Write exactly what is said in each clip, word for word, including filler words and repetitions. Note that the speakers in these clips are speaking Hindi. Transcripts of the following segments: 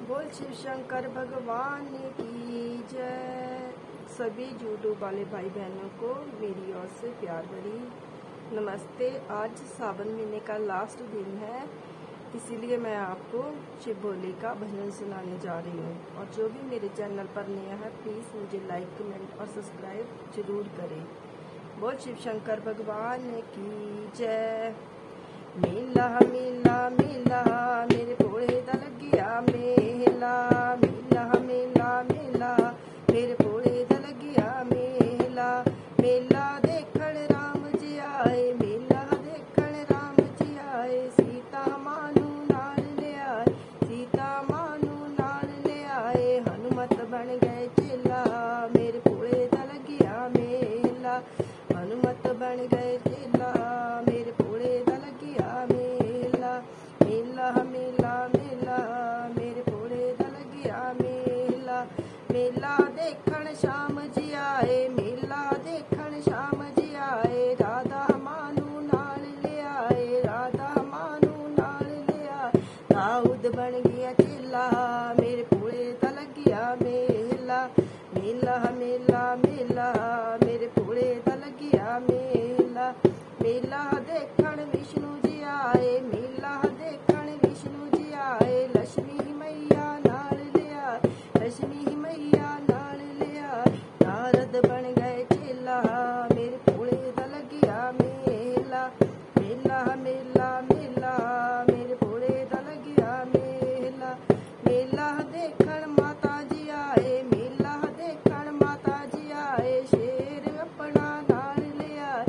बोल शिव शंकर भगवान की जय। सभी यूट्यूब वाले भाई बहनों को मेरी ओर से प्यार भरी नमस्ते। आज सावन महीने का लास्ट दिन है, इसीलिए मैं आपको शिव भोले का भजन सुनाने जा रही हूँ। और जो भी मेरे चैनल पर नया है प्लीज़ मुझे लाइक कमेंट और सब्सक्राइब जरूर करें। बोल शिव शंकर भगवान की जय। मेला मेला मेला मेरे भोले दा लगिया मेला, मेला मेला मेला मेरे भोले दा लगिया मेला। मेला देखण राम जी आए, मेला देखण राम जी आए। सीता मानू नाल ले आए, सीता मानू नाल ले आए। हनुमत बन गए चेला, मेरे भोले दा लगिया मेला। हनुमत बन गए चेला, मेरे भोले दा लगिया मेला। मेला मेला मेला मेरे भोले दा लगिया मेला। मेला देखण श्याम जी आए, मेला देखण श्याम जी आए। राधा मानू नाल ले आए, राधा मानू नाल ले आए। दाऊद बन गया चेला, मेरे भोले दा लगिया मेला। मेला मेला मेला मेरे भोले दा लगिया मेला। मेला देखण विष्णु जी आए, मेला देखण विष्णु जी आए। लक्ष्मी मैया नाल ले आए, लक्ष्मी मैया नाल ले आए। नारद बन गए चेला, मेरे भोले दा लगिया मेला। मेला मेला मेला मेरे भोले दा लगिया मेला। मेला देखण माता जी आए, मेला देखण माता जी आए। शेर अपना नाल ले आए,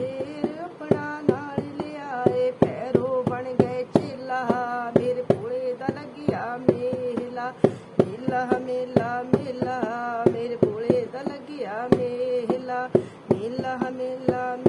शेर अपना नाल ले आए। भैरो बन गए चेला, मेरे भोले दा लगिया मेला। मेला मेला मेला मेरे भोले दा लगिया मेला। मेला मेला